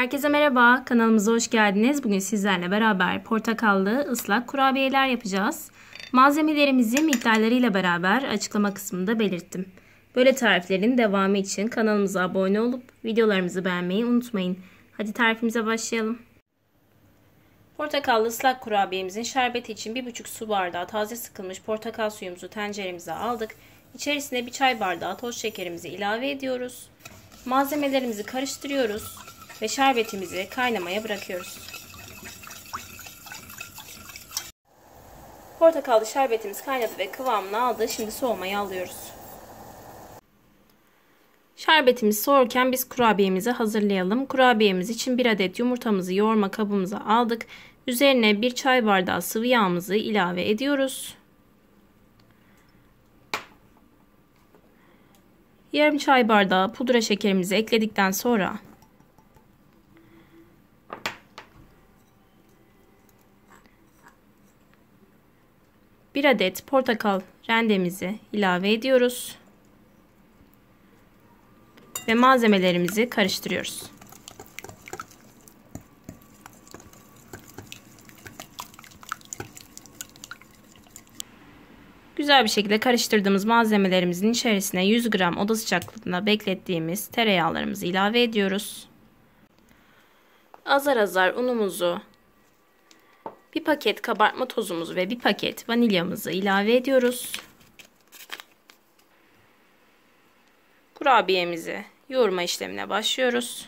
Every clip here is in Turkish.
Herkese merhaba, kanalımıza hoş geldiniz. Bugün sizlerle beraber portakallı ıslak kurabiyeler yapacağız. Malzemelerimizi miktarlarıyla beraber açıklama kısmında belirttim. Böyle tariflerin devamı için kanalımıza abone olup videolarımızı beğenmeyi unutmayın. Hadi tarifimize başlayalım. Portakallı ıslak kurabiyemizin şerbeti için 1,5 su bardağı taze sıkılmış portakal suyumuzu tenceremize aldık. İçerisine 1 çay bardağı toz şekerimizi ilave ediyoruz. Malzemelerimizi karıştırıyoruz ve şerbetimizi kaynamaya bırakıyoruz. Portakallı şerbetimiz kaynadı ve kıvamını aldı. Şimdi soğumaya alıyoruz. Şerbetimiz soğurken biz kurabiyemizi hazırlayalım. Kurabiyemiz için 1 adet yumurtamızı yoğurma kabımıza aldık. Üzerine 1 çay bardağı sıvı yağımızı ilave ediyoruz. Yarım çay bardağı pudra şekerimizi ekledikten sonra bir adet portakal rendemizi ilave ediyoruz ve malzemelerimizi karıştırıyoruz. Güzel bir şekilde karıştırdığımız malzemelerimizin içerisine 100 gram oda sıcaklığında beklettiğimiz tereyağlarımızı ilave ediyoruz. Azar azar unumuzu, bir paket kabartma tozumuzu ve bir paket vanilyamızı ilave ediyoruz. Kurabiyemizi yoğurma işlemine başlıyoruz.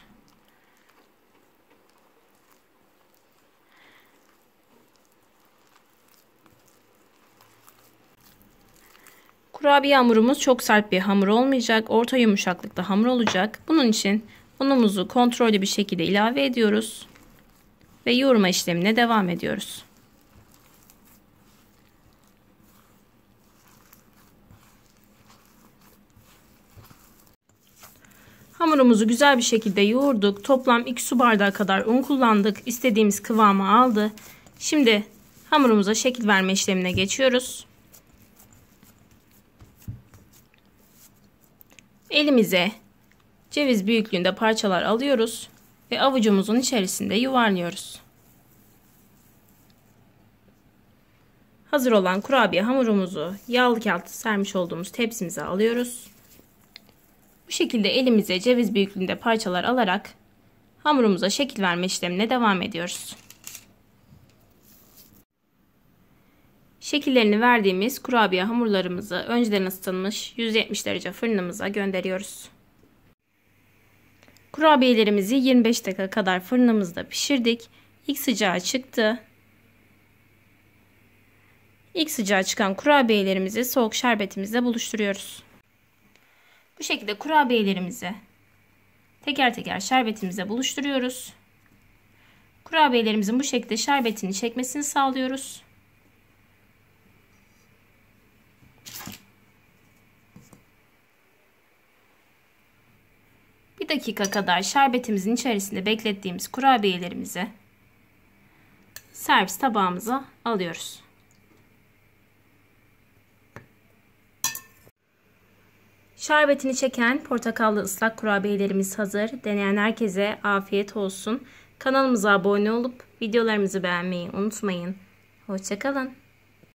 Kurabiye hamurumuz çok sert bir hamur olmayacak. Orta yumuşaklıkta hamur olacak. Bunun için unumuzu kontrollü bir şekilde ilave ediyoruz. Ve yoğurma işlemine devam ediyoruz. Hamurumuzu güzel bir şekilde yoğurduk. Toplam 2 su bardağı kadar un kullandık. İstediğimiz kıvamı aldı. Şimdi hamurumuza şekil verme işlemine geçiyoruz. Elimize ceviz büyüklüğünde parçalar alıyoruz ve avucumuzun içerisinde yuvarlıyoruz. Hazır olan kurabiye hamurumuzu yağlı kağıt sermiş olduğumuz tepsimize alıyoruz. Bu şekilde elimize ceviz büyüklüğünde parçalar alarak hamurumuza şekil verme işlemine devam ediyoruz. Şekillerini verdiğimiz kurabiye hamurlarımızı önceden ısıtılmış 170 derece fırınımıza gönderiyoruz. Kurabiyelerimizi 25 dakika kadar fırınımızda pişirdik. İlk sıcağı çıktı. İlk sıcağı çıkan kurabiyelerimizi soğuk şerbetimizle buluşturuyoruz. Bu şekilde kurabiyelerimizi teker teker şerbetimize buluşturuyoruz. Kurabiyelerimizin bu şekilde şerbetini çekmesini sağlıyoruz. Bir dakika kadar şerbetimizin içerisinde beklettiğimiz kurabiyelerimizi servis tabağımıza alıyoruz. Şerbetini çeken portakallı ıslak kurabiyelerimiz hazır. Deneyen herkese afiyet olsun. Kanalımıza abone olup videolarımızı beğenmeyi unutmayın. Hoşça kalın.